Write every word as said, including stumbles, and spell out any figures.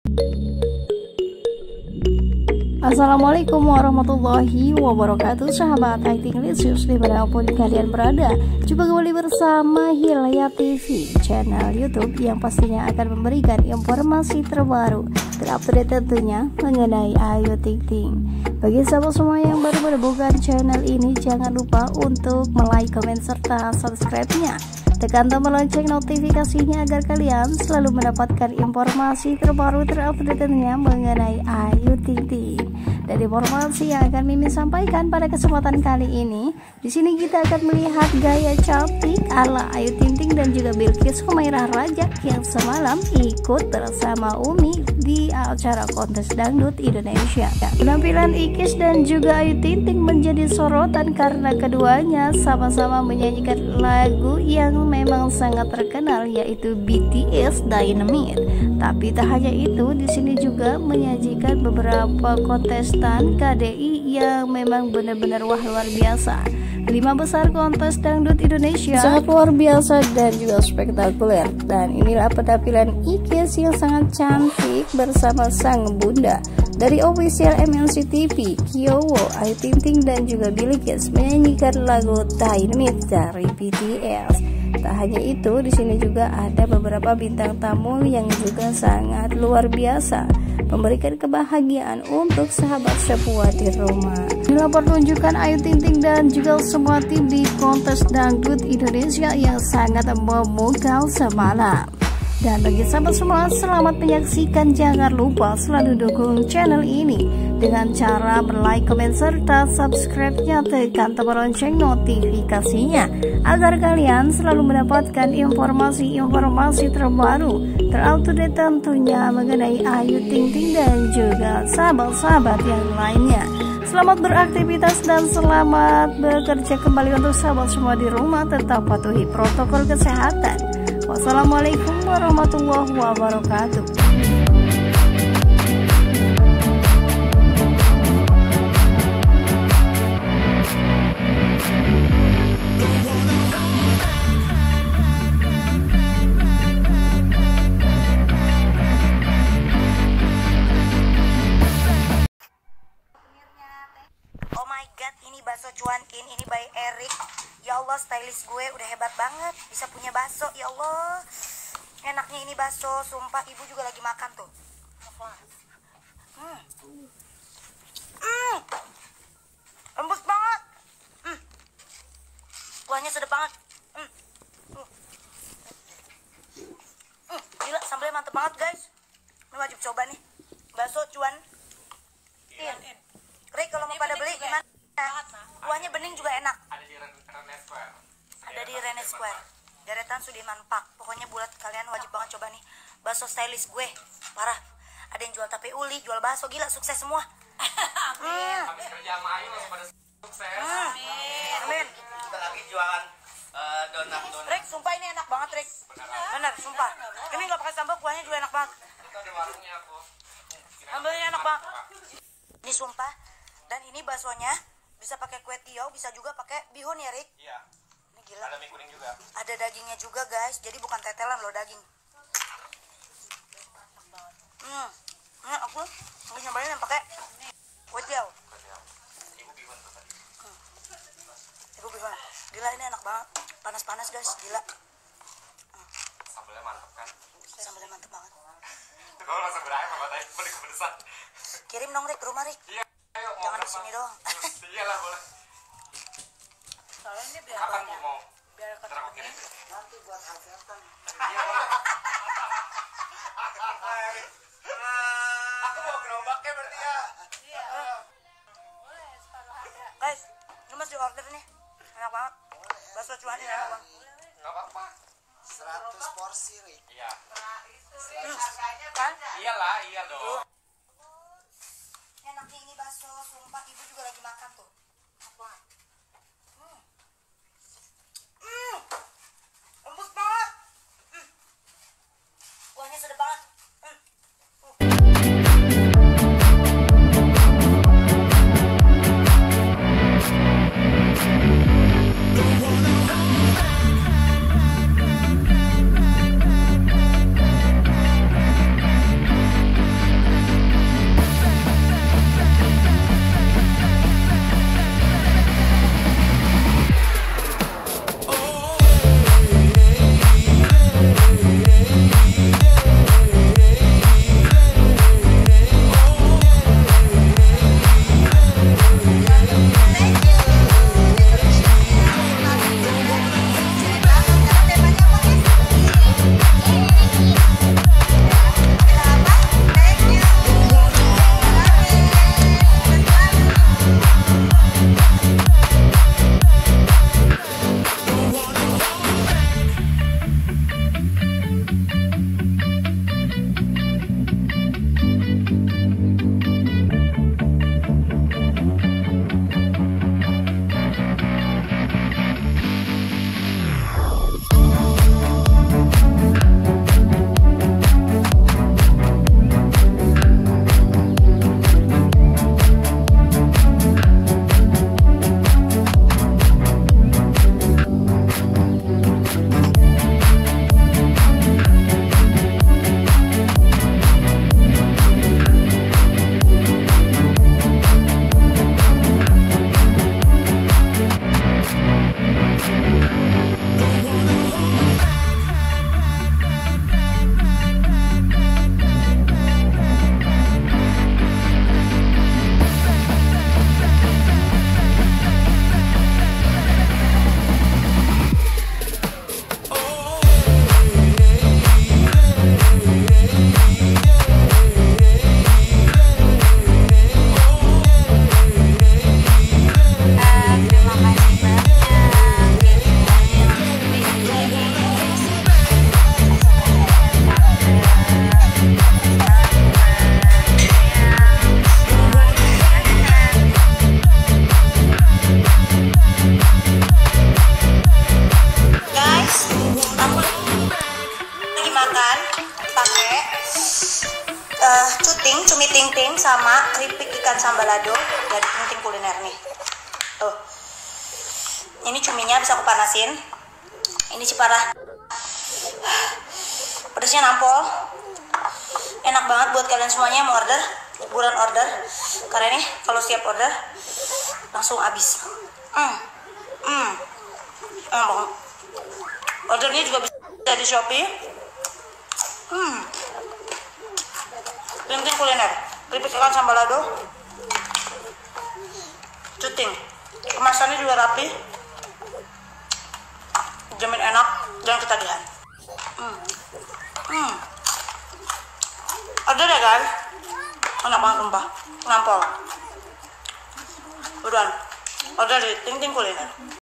Assalamualaikum warahmatullahi wabarakatuh, sahabat I T Licious dimanapun kalian berada. Jumpa kembali bersama Hilya T V, channel YouTube yang pastinya akan memberikan informasi terbaru, terupdate tentunya mengenai Ayu Ting Ting. Bagi sahabat semua yang baru menemukan channel ini, jangan lupa untuk like, comment, serta subscribe-nya. Tekan tombol lonceng notifikasinya agar kalian selalu mendapatkan informasi terbaru terupdate tentunya mengenai Ayu Ting Ting. Dan informasi yang akan Mimin sampaikan pada kesempatan kali ini, di sini kita akan melihat gaya cantik ala Ayu Ting Ting dan juga Bilkis Humairah Rajak yang semalam ikut bersama Umi di acara kontes dangdut Indonesia. Penampilan Ikis dan juga Ayu Ting Ting menjadi sorotan karena keduanya sama-sama menyanyikan lagu yang memang sangat terkenal, yaitu B T S Dynamite. Tapi tak hanya itu, di sini juga menyajikan beberapa kontestan K D I yang memang benar-benar wah luar biasa. Lima besar kontes dangdut Indonesia sangat luar biasa dan juga spektakuler. Dan inilah penampilan Ikis yang sangat cantik bersama sang bunda. Dari official M N C T V, Kyowo, Ayu Ting Ting dan juga Bilkis menyanyikan lagu Dynamite dari B T S. Tak hanya itu, di sini juga ada beberapa bintang tamu yang juga sangat luar biasa, memberikan kebahagiaan untuk sahabat semua di rumah. Inilah pertunjukan Ayu Ting Ting dan juga semua tim di kontes dangdut Indonesia yang sangat memukau semalam. Dan bagi sahabat semua, selamat menyaksikan. Jangan lupa selalu dukung channel ini dengan cara like, comment, serta subscribe-nya. Tekan tombol lonceng notifikasinya agar kalian selalu mendapatkan informasi-informasi terbaru, terupdate tentunya mengenai Ayu Ting Ting dan juga sahabat-sahabat yang lainnya. Selamat beraktivitas dan selamat bekerja kembali untuk sahabat semua di rumah. Tetap patuhi protokol kesehatan. Wassalamualaikum warahmatullahi wabarakatuh. Oh my god, ini bakso cuankin, ini by Eric. Ya Allah, stylist gue udah hebat banget, bisa punya bakso. Ya Allah, enaknya ini bakso, sumpah. Ibu juga lagi makan tuh. Hmm. Hmm. Lembut banget. Hmm. Kuahnya sedap banget. Hmm. Hmm. Hmm. Gila, sambalnya mantep banget guys. Ini wajib coba nih, bakso cuan. In. Rick, kalau mau pada beli gimana? Kuahnya bening juga enak. Ada di Rene Square. Ada di Rene Square. Deretan Sudirman Park. Pokoknya buat kalian wajib banget coba nih. Bakso stylist gue. Parah. Ada yang jual tape uli, jual bakso, gila sukses semua. Amin. Habis kerja sama Ayu langsung pada sukses. Amin. Amin. Kita lagi jualan uh, donat-donat. Rick, sumpah ini enak banget, Rick. Bener, sumpah. Ini nggak pakai sambal, kuahnya juga enak banget. Itu ada warungnya aku. Sambalnya enak banget. Ini sumpah. Dan ini baksonya bisa pakai kue tiaw, bisa juga pakai bihun ya, Rick. Iya. Ini gila. Ada mie kuning juga. Ada dagingnya juga, guys. Jadi bukan tetelan loh daging. Hmm. Ini aku lagi nyobain yang pakai kue tiaw. Ibu bihun tuh tadi. Hmm. Ibu bihun. Gila, ini enak banget. Panas-panas, guys. Gila. Hmm. Sambalnya mantap kan? Sambalnya mantep banget. Kalau langsung berakhir apa tadi? Pedes kepedesan. Kirim dong, Rick, ke rumah, Rick. Iya. Ayo, mau Jangan di berapa? sini doang. Iyalah, boleh. Soalnya ini biar Kapan Bu mau? biar Ntar aku kirim. nanti buat hajatan. Iya, boleh. Aku mau gerobaknya berarti ya. Iya. Guys, ini masih order nih. Enak banget. Bakso cuan ini enak banget. Enggak apa-apa. seratus porsi, Rik. Iya. Hmm. Kan? Iyalah, iya dong. Enaknya ini bakso, sumpah. Ibu juga lagi makan tuh. Apa? Hmm. Hmm. Lembut banget. Hmm. Kuahnya sedap banget. Hmm. makan pakai uh, cuting, cumi ting-ting sama keripik ikan sambalado dari Ting Kuliner nih. Tuh. Ini cuminya bisa aku panasin. Ini Ciparah. Pedasnya nampol. Enak banget buat kalian semuanya yang mau order, buruan order. Karena ini kalau siap order langsung habis. Hmm. Hmm. Enak banget. Ordernya juga bisa di Shopee. Hmm. Ting Kuliner, keripik ikan sambalado, cuting. Kemasannya juga rapi, jamin enak dan ketagihan. Hmm. Hmm. Order ya guys, enak banget sumpah, nampol. Buruan order di Ting Kuliner.